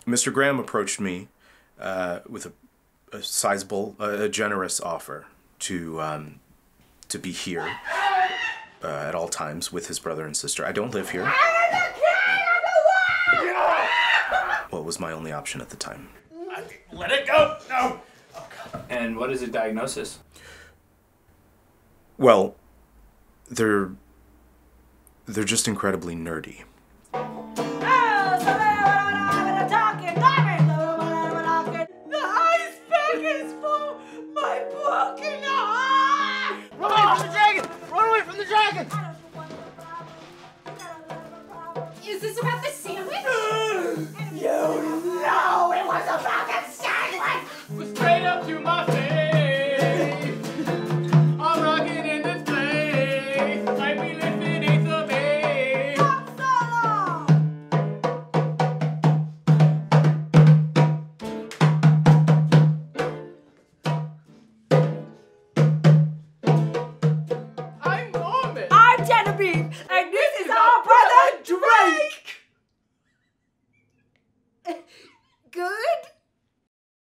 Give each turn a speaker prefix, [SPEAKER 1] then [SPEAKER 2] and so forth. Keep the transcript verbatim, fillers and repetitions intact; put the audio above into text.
[SPEAKER 1] Mister Graham approached me uh, with a, a sizable, uh, a generous offer to um, to be here uh, at all times with his brother and sister. I don't live here. Well, it was my only option at the time.
[SPEAKER 2] Let it go! No!
[SPEAKER 3] Oh, God. And what is the diagnosis?
[SPEAKER 1] Well, they're they're just incredibly nerdy.